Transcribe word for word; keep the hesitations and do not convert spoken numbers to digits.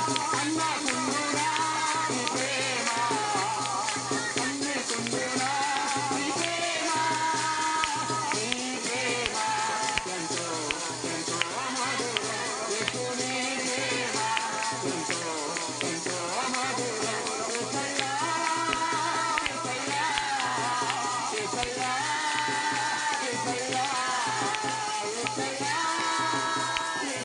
అన్నకుండునా నీ ప్రేమ, అన్నకుండునా నీ ప్రేమ, నీ ప్రేమ ఎంతో ఎంతో మధురం, యేసు నీ ప్రేమ ఎంతో ఎంతో మధురం. యేసయ్యా యేసయ్యా యేసయ్యా